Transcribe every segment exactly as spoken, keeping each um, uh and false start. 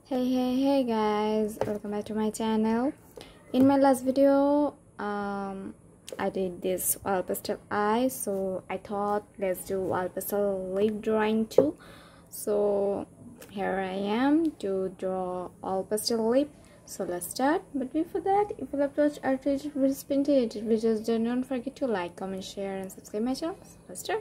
Hey hey hey guys, welcome back to my channel. In my last video um I did this oil pastel eye, so I thought let's do oil pastel lip drawing too. So here I am to draw oil pastel lip. So let's start. But before that, if you love to watch art related videos, painted videos, then don't forget to like, comment, share and subscribe my channel. So let's start.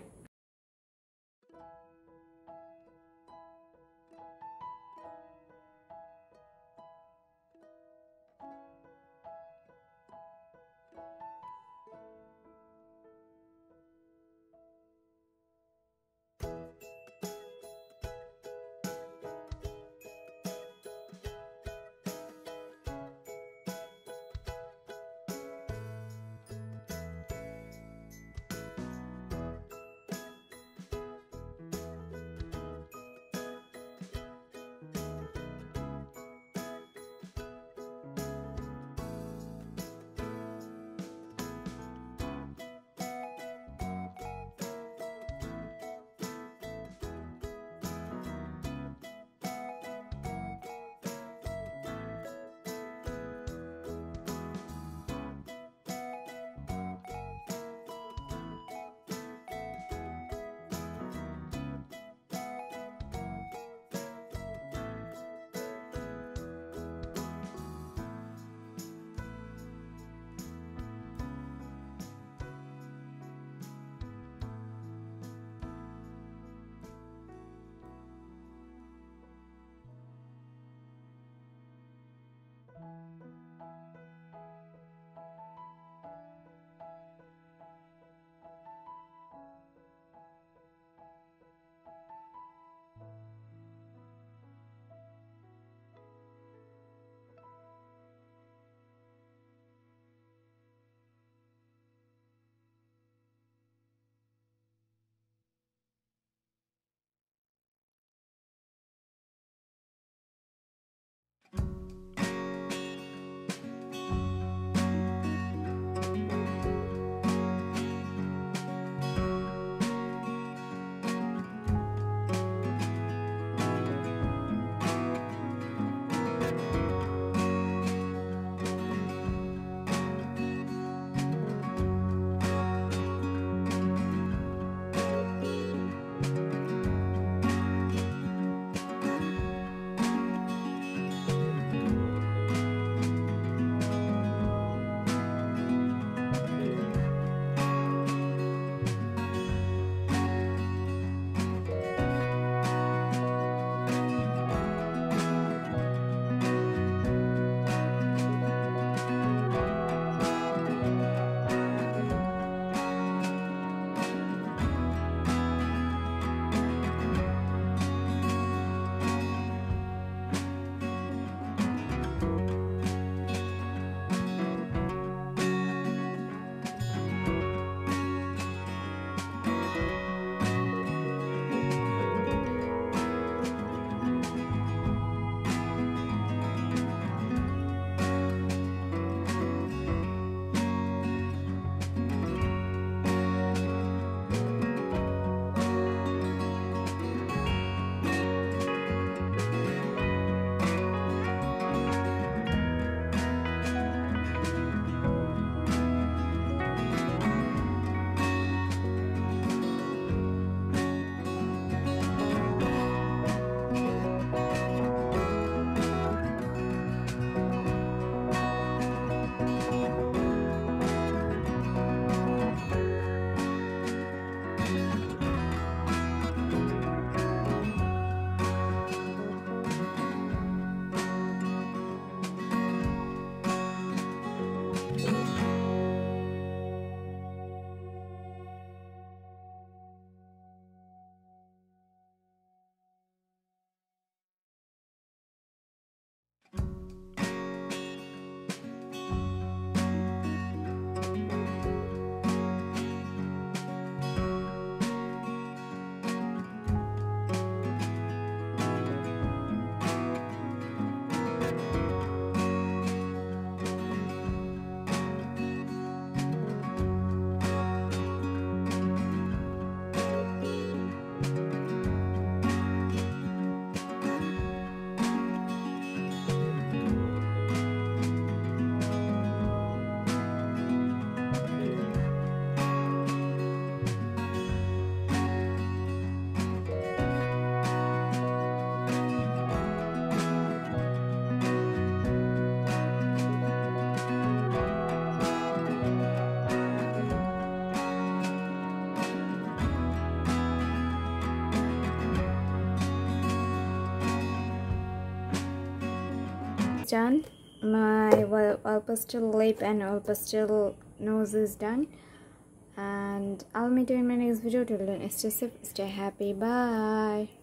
done. My oil, oil pastel lip and oil pastel nose is done. And I'll meet you in my next video. Till then, stay safe, stay happy. Bye.